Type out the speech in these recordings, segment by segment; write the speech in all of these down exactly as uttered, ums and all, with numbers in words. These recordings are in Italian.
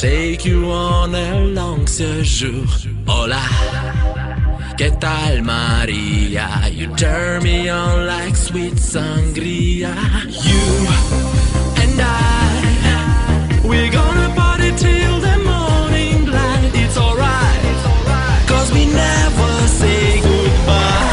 take you on a long séjour. Hola, ¿qué tal Maria? You turn me on like sweet sangria. You and I, we're gonna party till the morning light. It's alright, cause we never say goodbye.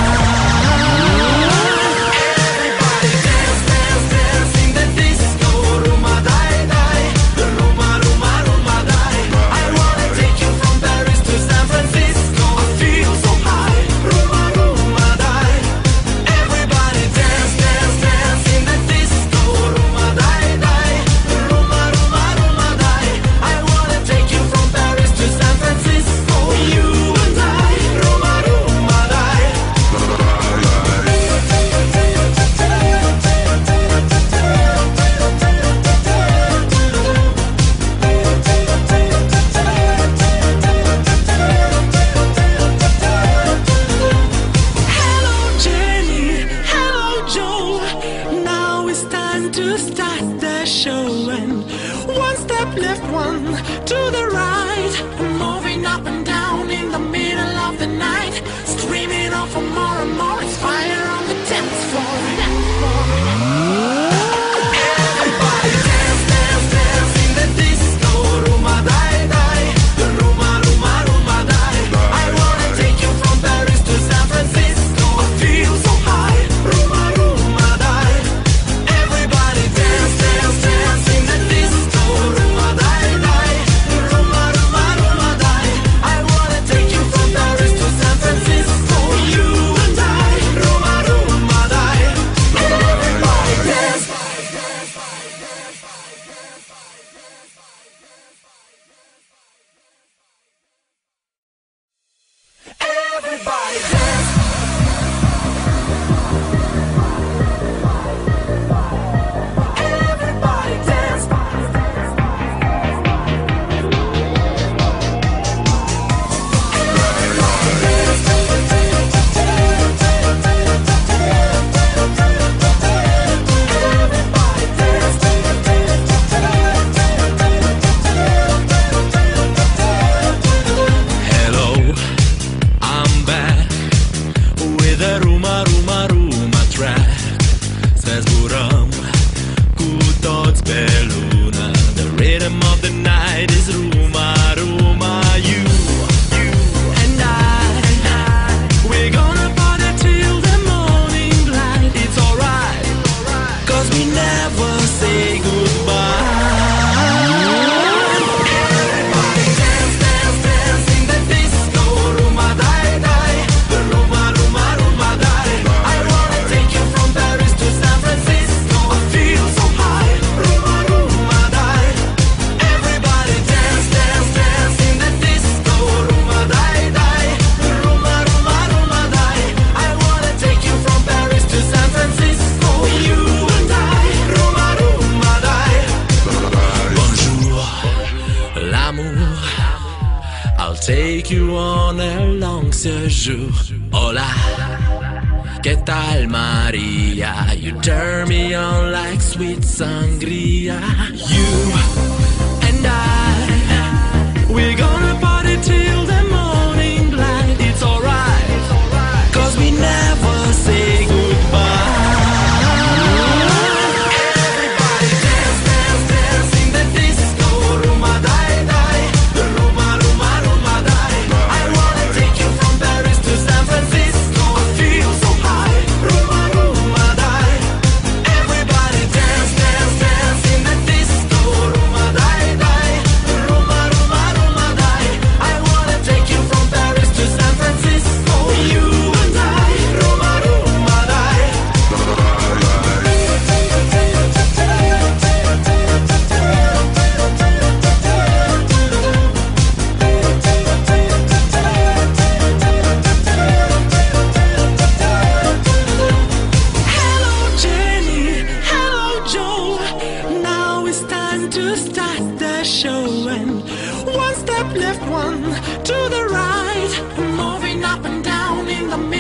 Hola, ¿qué tal Maria? You turn me on like sweet sangria. You and I, we're gonna party till the morning light. It's alright, cause we never say goodbye. One step left, one to the right, moving up and down in the middle.